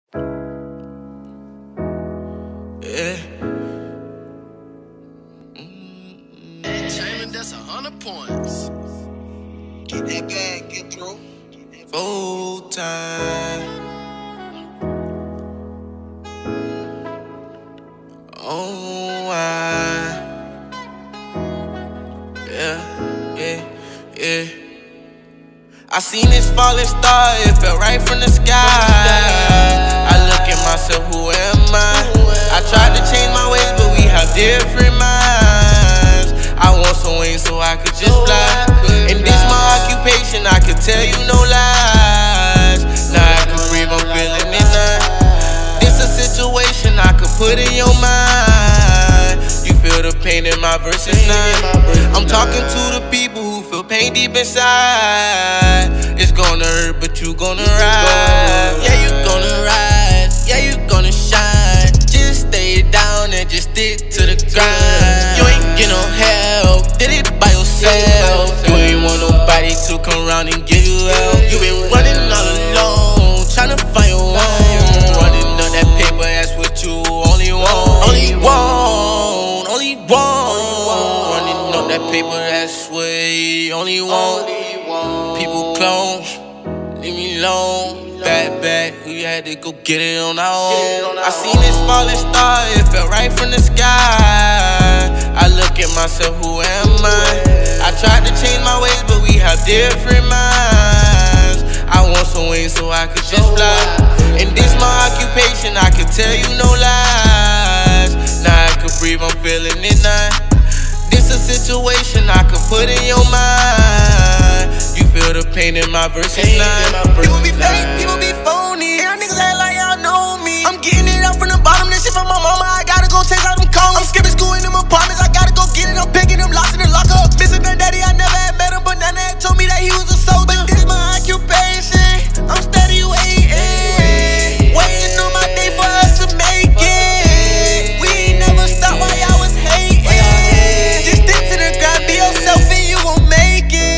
Yeah. Chamberlain, that's 100 points. Get that bag, get through. Full time. Oh, yeah. I seen this falling star, it fell right from the sky. I look at myself, who am I? I tried to change my ways, but we have different minds. I want some wings so I could just fly. And this my occupation, I could tell you no lies. Now I can breathe, I'm feeling it now. This a situation I could put in your mind. You feel the pain in my verses now. I'm talking to the people who feel pain deep inside. It's gonna hurt, but you gonna rise. Yeah, you gonna rise. Yeah, you gonna shine. Just stay down and just stick to the grind. You ain't get no help, did it by yourself. You ain't want nobody to come around and give you help. You been running all alone, tryna find your own. Running up that paper, that's what you only want. Only want. Running up that paper, that's what you only want. People clones, leave me alone. Bad, we had to go get it on our own. I seen this falling star, it fell right from the sky. I look at myself, who am I? I tried to change my ways, but we have different minds. I want some wings so I could just fly. And this my occupation, I could tell you no lies. Now I could breathe, I'm feeling it now. This a situation I could put in your mind. You feel the pain in my verses now. People be fake, people be phony. Real niggas act like y'all know me. I'm getting it out from the bottom, this shit from my mama. I gotta go chase out them cones. I'm skipping school in them apartments, I gotta go get it. I'm picking them locks in the lockup. Missing that daddy, I never had met him, but Nana had told me that he was a soldier. But this my occupation, I'm steady waiting. Waiting on my day for us to make it. We ain't never stop while y'all was hating. Just stick to the grind, be yourself and you gon' make it.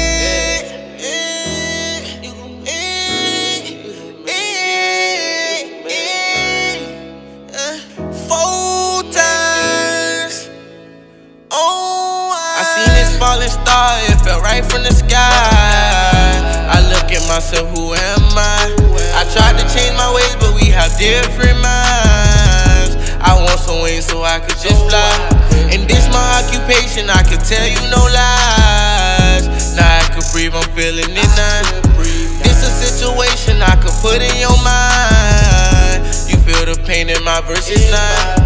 Falling star, it fell right from the sky. I look at myself, who am I? I tried to change my ways, but we have different minds. I want some wings so I could just fly. And this my occupation, I could tell you no lies. Now I could breathe, I'm feeling it now. This a situation I could put in your mind. You feel the pain in my verses now.